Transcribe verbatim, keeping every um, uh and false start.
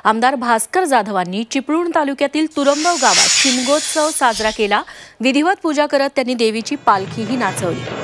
आमदार भास्कर जाधवांनी चिपळूण तालुक्यातील तुरंबव गावात शिमगोत्सव साजरा केला। विधिवत पूजा करत त्यांनी देवीची पालखीही नाचवली।